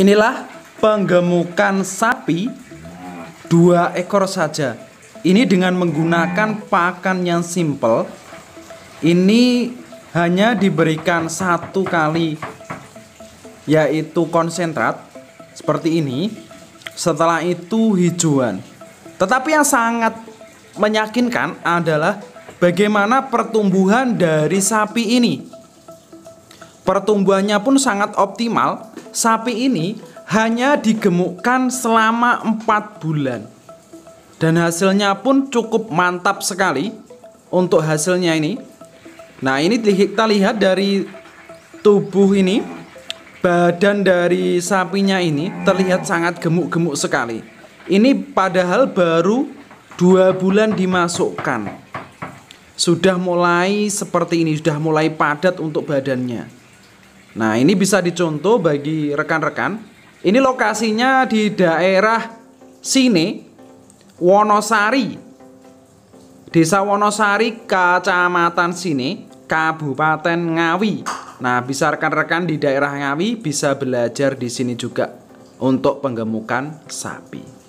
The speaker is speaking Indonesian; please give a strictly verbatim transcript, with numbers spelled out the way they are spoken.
Inilah penggemukan sapi dua ekor saja. Ini dengan menggunakan pakan yang simple. Ini hanya diberikan satu kali, yaitu konsentrat seperti ini. Setelah itu hijauan. Tetapi yang sangat meyakinkan adalah bagaimana pertumbuhan dari sapi ini. Pertumbuhannya pun sangat optimal. Sapi ini hanya digemukkan selama empat bulan. Dan hasilnya pun cukup mantap sekali untuk hasilnya ini. Nah, ini kita lihat dari tubuh ini. Badan dari sapinya ini terlihat sangat gemuk-gemuk sekali. Ini padahal baru dua bulan dimasukkan. Sudah mulai seperti ini, sudah mulai padat untuk badannya. Nah, ini bisa dicontoh bagi rekan-rekan. Ini lokasinya di daerah Sine, Wonosari, Desa Wonosari, Kecamatan Sine, Kabupaten Ngawi. Nah, bisa rekan-rekan di daerah Ngawi bisa belajar di sini juga untuk penggemukan sapi.